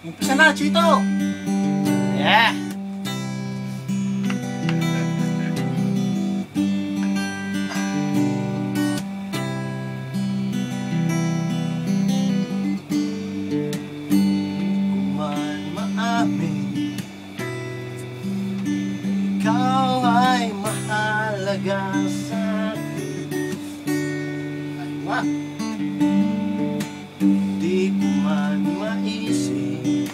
Umpisa na, Chito! Yeah! Kung man maamin, ikaw ay mahalaga sa akin. Ay, wah! Di ko man maisip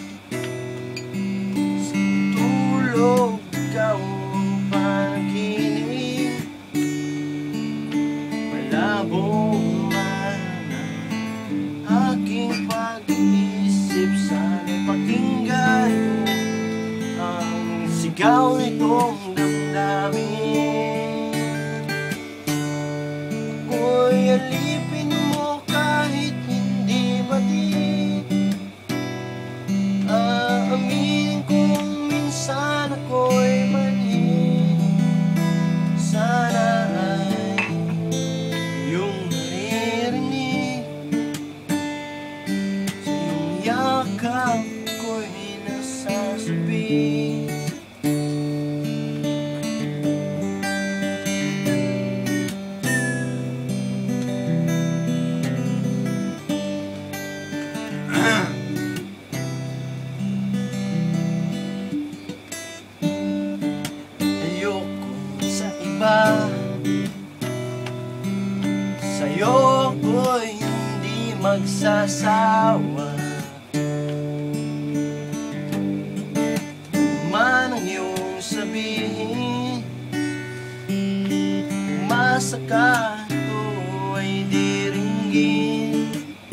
sa tulog ikaw ang panaginip. Malabo man ang aking pag-iisip, sana'y pakinggan ang sigaw nitong damdamin. Ako'y alipin mo kahit hindi batid. Aaminin kung minsan ako'y manhid. Sana ay iyong naririnig. Sa iyong yakap ako'y nasasabi. Sa'yo ko'y hindi magsasawa. Man ang iyong sabihin, umasa ka, ito ay diringgin.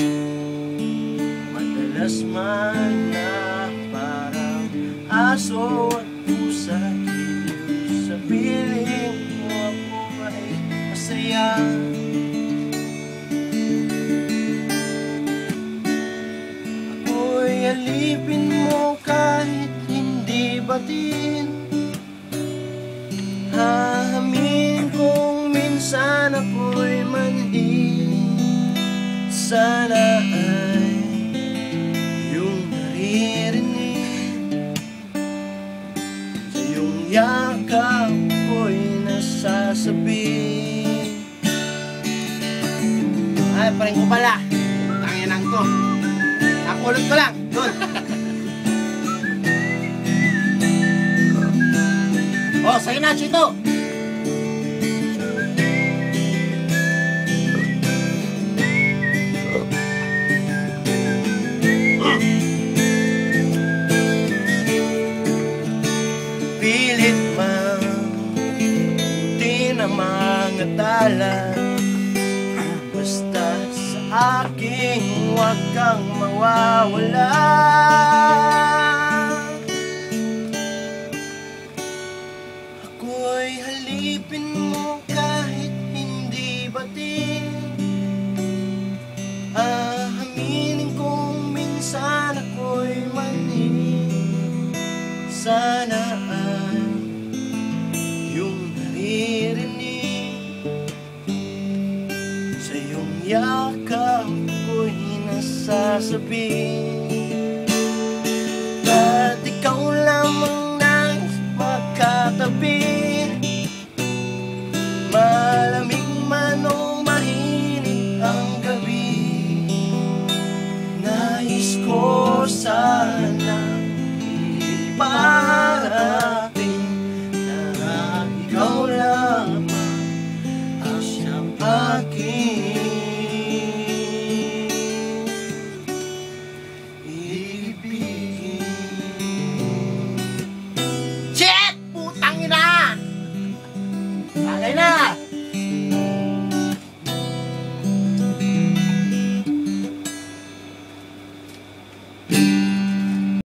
Madalas man na parang aso at pusa, sa piling mo ako ay masaya. Ako'y alipin mo kahit hindi batin. Hahaminin kung minsan ako'y manhid. Sana ay iyong naririnig. Sa iyong yakap ko'y nasasabi. Ay, paring ko pala. Tangin lang to. Nakulot ko lang. Doon. Oh, sa'yo na, Chito. Pilit man di na mga tala, basta sa aking huwag kang mawawala. Ako'y halipin mo kahit hindi batin. Aaminin kung minsan ako'y manhid. Sana